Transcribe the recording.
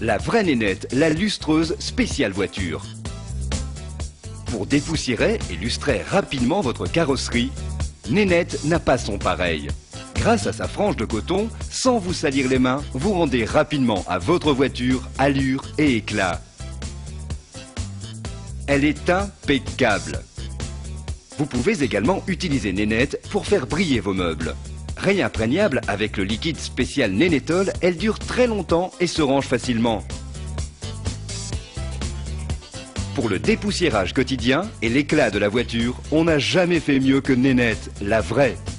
La vraie Nénette, la lustreuse spéciale voiture. Pour dépoussiérer et lustrer rapidement votre carrosserie, Nénette n'a pas son pareil. Grâce à sa frange de coton, sans vous salir les mains, vous rendez rapidement à votre voiture allure et éclat. Elle est impeccable. Vous pouvez également utiliser Nénette pour faire briller vos meubles. Réimprégnable avec le liquide spécial Nénétol, elle dure très longtemps et se range facilement. Pour le dépoussiérage quotidien et l'éclat de la voiture, on n'a jamais fait mieux que Nénette, la vraie.